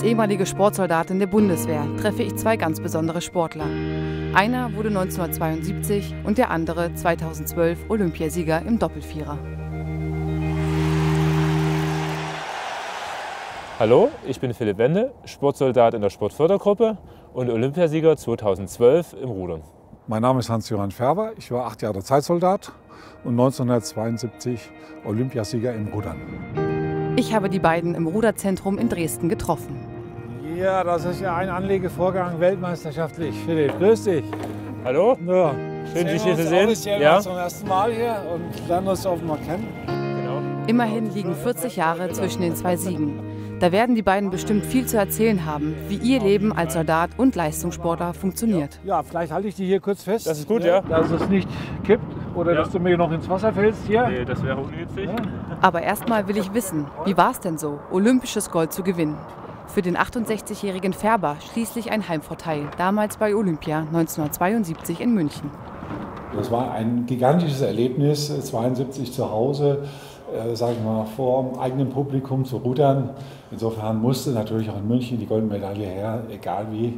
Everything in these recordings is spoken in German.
Als ehemalige Sportsoldatin der Bundeswehr treffe ich zwei ganz besondere Sportler. Einer wurde 1972 und der andere 2012 Olympiasieger im Doppelvierer. Hallo, ich bin Philipp Wende, Sportsoldat in der Sportfördergruppe und Olympiasieger 2012 im Rudern. Mein Name ist Hans-Johann Färber, ich war 8 Jahre Zeitsoldat und 1972 Olympiasieger im Rudern. Ich habe die beiden im Ruderzentrum in Dresden getroffen. Ja, das ist ja ein Anlegevorgang weltmeisterschaftlich. Philipp, grüß dich. Hallo, Ja. schön dich hier zu sehen. Ja. Zum ersten Mal hier und lernen uns auch mal kennen. Genau. Immerhin liegen 40 Jahre zwischen den zwei Siegen. Da werden die beiden bestimmt viel zu erzählen haben, wie ihr Leben als Soldat und Leistungssportler funktioniert. Ja, vielleicht halte ich dich hier kurz fest. Das ist gut, ja. Dass es nicht kippt oder dass du mir noch ins Wasser fällst hier. Nee, das wäre ungünstig. Ja. Aber erstmal will ich wissen, wie war es denn so, olympisches Gold zu gewinnen? Für den 68-jährigen Färber schließlich ein Heimvorteil, damals bei Olympia 1972 in München. Das war ein gigantisches Erlebnis, 72 zu Hause, sage ich mal, vor dem eigenen Publikum zu rudern. Insofern musste natürlich auch in München die Goldmedaille her, egal wie.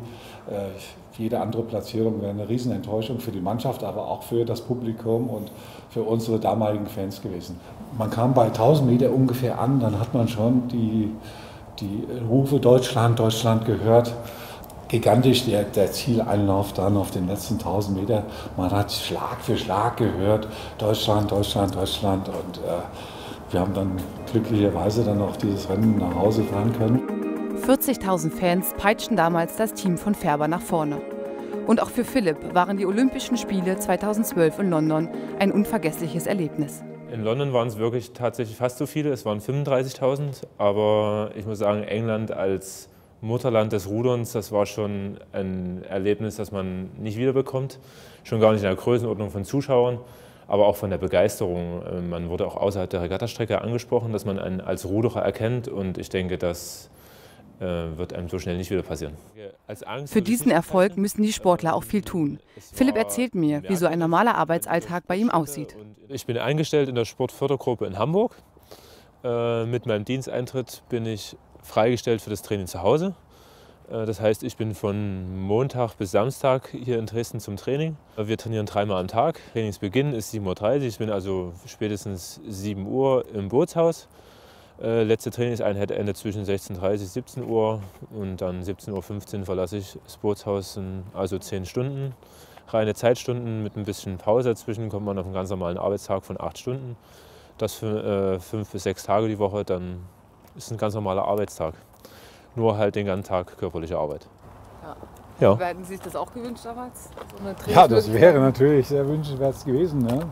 Jede andere Platzierung wäre eine Riesenenttäuschung für die Mannschaft, aber auch für das Publikum und für unsere damaligen Fans gewesen. Man kam bei 1000 Meter ungefähr an, dann hat man schon die Rufe Deutschland, Deutschland gehört. Gigantisch der Zieleinlauf dann auf den letzten 1000 Meter. Man hat Schlag für Schlag gehört, Deutschland, Deutschland, Deutschland. Und wir haben dann glücklicherweise dann auch dieses Rennen nach Hause fahren können. 40.000 Fans peitschten damals das Team von Färber nach vorne. Und auch für Philipp waren die Olympischen Spiele 2012 in London ein unvergessliches Erlebnis. In London waren es wirklich tatsächlich fast so viele, es waren 35.000. Aber ich muss sagen, England als Mutterland des Ruderns, das war schon ein Erlebnis, das man nicht wiederbekommt. Schon gar nicht in der Größenordnung von Zuschauern, aber auch von der Begeisterung. Man wurde auch außerhalb der Regattastrecke angesprochen, dass man einen als Ruderer erkennt, und ich denke, das wird einem so schnell nicht wieder passieren. Für diesen Erfolg müssen die Sportler auch viel tun. Philipp erzählt mir, wie so ein normaler Arbeitsalltag bei ihm aussieht. Ich bin eingestellt in der Sportfördergruppe in Hamburg. Mit meinem Diensteintritt bin ich freigestellt für das Training zu Hause. Das heißt, ich bin von Montag bis Samstag hier in Dresden zum Training. Wir trainieren 3-mal am Tag. Trainingsbeginn ist 7:30 Uhr. Ich bin also spätestens 7 Uhr im Bootshaus. Letzte Trainingseinheit endet zwischen 16:30 und 17 Uhr und dann 17:15 Uhr verlasse ich das Bootshaus, also 10 Stunden. Reine Zeitstunden mit ein bisschen Pause dazwischen kommt man auf einen ganz normalen Arbeitstag von 8 Stunden. Das für 5 bis 6 Tage die Woche, dann ist ein ganz normaler Arbeitstag. Nur halt den ganzen Tag körperliche Arbeit. Ja. Hätten Sie sich das auch gewünscht damals? So Ja, das wäre natürlich sehr wünschenswert gewesen. Ne?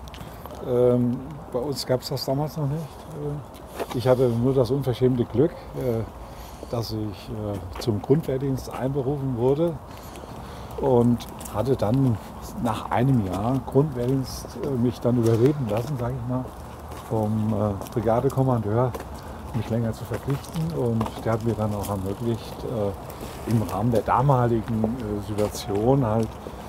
Bei uns gab es das damals noch nicht. Ich hatte nur das unverschämte Glück, dass ich zum Grundwehrdienst einberufen wurde und hatte dann nach einem Jahr Grundwehrdienst mich dann überreden lassen, sage ich mal, vom Brigadekommandeur, mich länger zu verpflichten. Und der hat mir dann auch ermöglicht, im Rahmen der damaligen Situation halt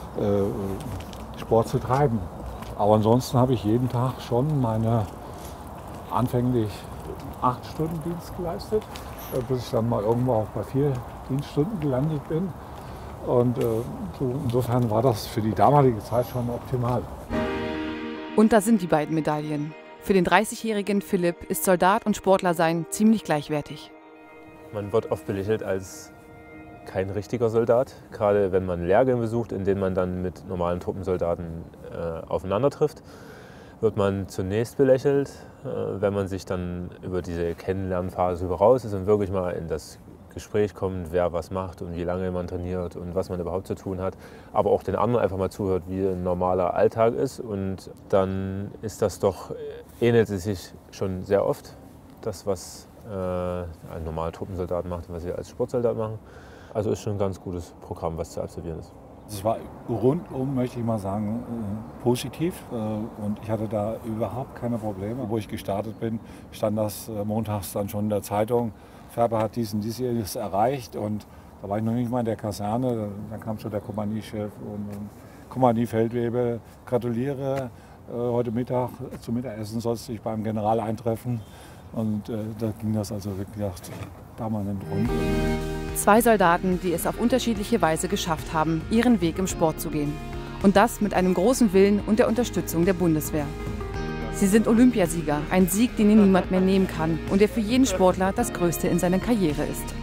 Sport zu treiben. Aber ansonsten habe ich jeden Tag schon meine anfänglich 8 Stunden Dienst geleistet, bis ich dann mal irgendwo auch bei 4 Dienststunden gelandet bin. Und insofern war das für die damalige Zeit schon optimal. Und da sind die beiden Medaillen. Für den 30-jährigen Philipp ist Soldat und Sportler sein ziemlich gleichwertig. Man wird oft belächelt als kein richtiger Soldat, gerade wenn man Lehrgänge besucht, in denen man dann mit normalen Truppensoldaten aufeinander trifft. Wird man zunächst belächelt, wenn man sich dann über diese Kennenlernphase raus ist und wirklich mal in das Gespräch kommt, wer was macht und wie lange man trainiert und was man überhaupt zu tun hat. Aber auch den anderen einfach mal zuhört, wie ein normaler Alltag ist. Und dann ist das doch, ähnelt es sich schon sehr oft, das, was ein normaler Truppensoldat macht und was wir als Sportsoldat machen. Also ist schon ein ganz gutes Programm, was zu absolvieren ist. Es war rundum, möchte ich mal sagen, positiv und ich hatte da überhaupt keine Probleme. Wo ich gestartet bin, stand das montags dann schon in der Zeitung. Färber hat dieses erreicht und da war ich noch nicht mal in der Kaserne. Dann kam schon der Kompaniechef und Kompaniefeldwebel. Gratuliere, heute Mittag zum Mittagessen sollst du dich beim General eintreffen. Und da ging das also wirklich permanent rund. 2 Soldaten, die es auf unterschiedliche Weise geschafft haben, ihren Weg im Sport zu gehen. Und das mit einem großen Willen und der Unterstützung der Bundeswehr. Sie sind Olympiasieger, ein Sieg, den ihnen niemand mehr nehmen kann und der für jeden Sportler das Größte in seiner Karriere ist.